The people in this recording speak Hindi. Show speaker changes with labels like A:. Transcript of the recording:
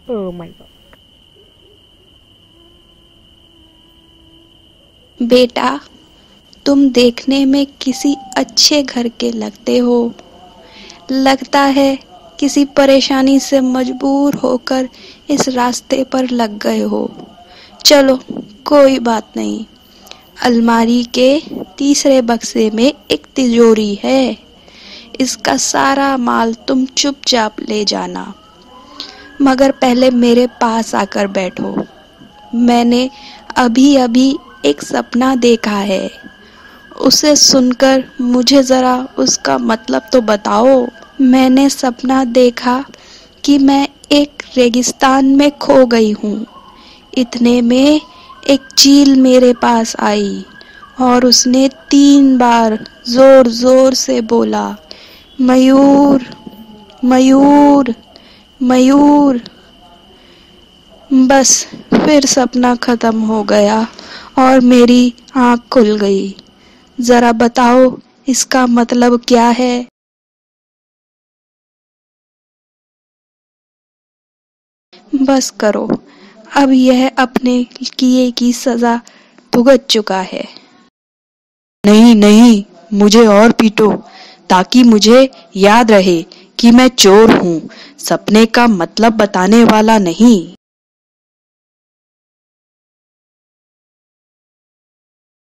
A: Oh my God.
B: बेटा, तुम देखने में किसी अच्छे घर के लगते हो। लगता है किसी परेशानी से मजबूर होकर इस रास्ते पर लग गए हो। चलो, कोई बात नहीं। अलमारी के तीसरे बक्से में एक तिजोरी है। इसका सारा माल तुम चुपचाप ले जाना, मगर पहले मेरे पास आकर बैठो। मैंने अभी अभी एक सपना देखा है। उसे सुनकर मुझे जरा उसका मतलब तो बताओ। मैंने सपना देखा कि मैं एक रेगिस्तान में खो गई हूँ। इतने में एक चील मेरे पास आई और उसने 3 बार जोर जोर से बोला, मयूर, मयूर, मयूर। बस फिर सपना खत्म हो गया और मेरी आँख खुल गई। जरा बताओ इसका मतलब क्या है? बस करो, अब यह अपने किए की सजा भुगत चुका है।
C: नहीं नहीं, मुझे और पीटो ताकि मुझे याद रहे कि मैं चोर हूँ, सपने का मतलब बताने वाला नहीं।